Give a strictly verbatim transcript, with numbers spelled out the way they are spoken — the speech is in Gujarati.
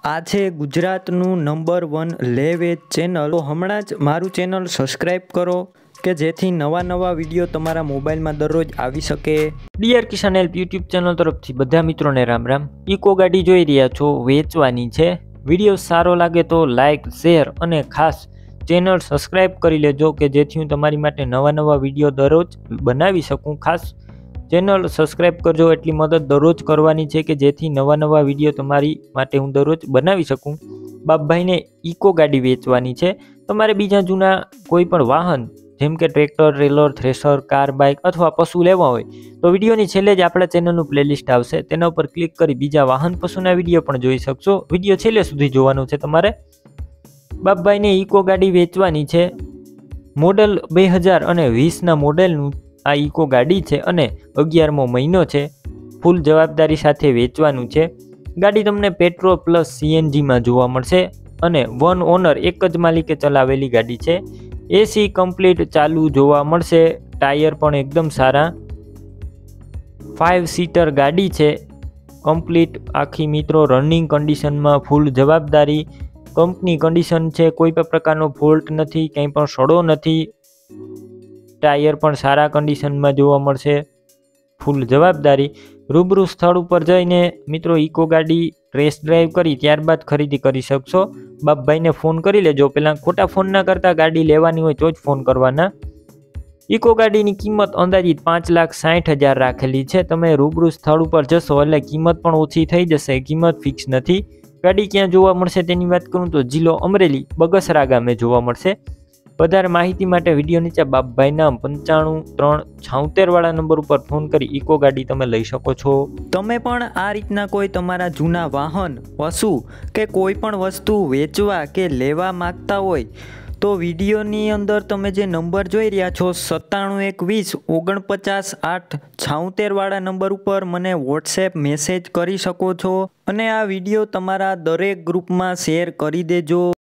આ છે ગુજરાતનું નંબર વન લે વેચ ચેનલ। તો હમણાં જ મારું ચેનલ સબસ્ક્રાઈબ કરો કે જેથી નવા નવા વિડીયો તમારા મોબાઈલમાં દરરોજ આવી શકે। Dear Kisan help YouTube channel તરફથી બધા મિત્રોને રામ રામ। ઇકો ગાડી જોઈ રહ્યા છો, વેચવાની છે। વિડીયો સારો લાગે તો લાઇક, શેર અને ખાસ ચેનલ સબસ્ક્રાઈબ કરી લેજો કે જેથી હું તમારી માટે નવા નવા વિડીયો દરરોજ બનાવી શકું। ખાસ ચેનલ સબસ્ક્રાઈબ કરજો, એટલી મદદ દરરોજ કરવાની છે કે જેથી નવા નવા વિડીયો તમારી માટે હું દરરોજ બનાવી શકું। બાપભાઈને ઇકો ગાડી વેચવાની છે। તમારે બીજા જૂના કોઈ પણ વાહન જેમ કે tractor, trailer, thresher, car, bike અથવા પશુ લેવા હોય તો વિડીયોની છેલ્લે જ આપણા ચેનલનું પ્લેલિસ્ટ આવશે, તેના ઉપર ક્લિક કરી બીજા વાહન પશુના વિડીયો પણ જોઈ શકશો। વિડીયો છેલ્લે સુધી જોવાનું છે તમારે। બાપભાઈને ઇકો ગાડી વેચવાની છે। મોડલ બે હજાર અને વીસના મોડેલનું આ ઇકો ગાડી છે અને અગિયારમો મહિનો છે। ફૂલ જવાબદારી સાથે વેચવાનું છે। ગાડી તમને પેટ્રોલ પ્લસ સીએનજીમાં જોવા મળશે અને વન ઓનર એક જ માલિકે ચલાવેલી ગાડી છે। એસી કમ્પ્લીટ ચાલુ જોવા મળશે। ટાયર પણ એકદમ સારા। ફાઇવ સીટર ગાડી છે, કમ્પ્લીટ આખી મિત્રો રનિંગ કન્ડિશનમાં, ફૂલ જવાબદારી, કંપની કન્ડિશન છે, કોઈ પણ પ્રકારનો ફોલ્ટ નથી, કંઈ પણ સડો નથી। ટાયર પણ સારા કન્ડિશનમાં જોવા મળશે, ફૂલ જવાબદારી। રૂબરૂ સ્થળ ઉપર જઈને મિત્રો ઇકો ગાડી ટેસ્ટ ડ્રાઈવ કરી ત્યારબાદ ખરીદી કરી શકશો। બાપભાઈને ફોન કરી લેજો, પહેલાં ખોટા ફોન ના કરતા, ગાડી લેવાની હોય તો જ ફોન કરવાના। ઇકો ગાડીની કિંમત અંદાજિત પાંચ લાખ સાઠ હજાર રાખેલી છે। તમે રૂબરૂ સ્થળ ઉપર જશો એટલે કિંમત પણ ઓછી થઈ જશે, કિંમત ફિક્સ નથી। ગાડી ક્યાં જોવા મળશે તેની વાત કરું તો જિલ્લો અમરેલી, બગસરા ગામે જોવા મળશે। વધારે માહિતી માટે વિડીયો નીચે બાપભાઈના પંચાણું ત્રણ છોતેર વાળા નંબર ઉપર ફોન કરી ઇકો ગાડી તમે લઈ શકો છો। તમે પણ આ રીતના કોઈ તમારા જૂના વાહન, પશુ કે કોઈ પણ વસ્તુ વેચવા કે લેવા માંગતા હોય તો વિડીયોની અંદર તમે જે નંબર જોઈ રહ્યા છો સત્તાણું એક વીસ ઓગણપચાસ આઠ છોતેર વાળા નંબર ઉપર મને વોટ્સએપ મેસેજ કરી શકો છો અને આ વિડીયો તમારા દરેક ગ્રુપમાં શેર કરી દેજો।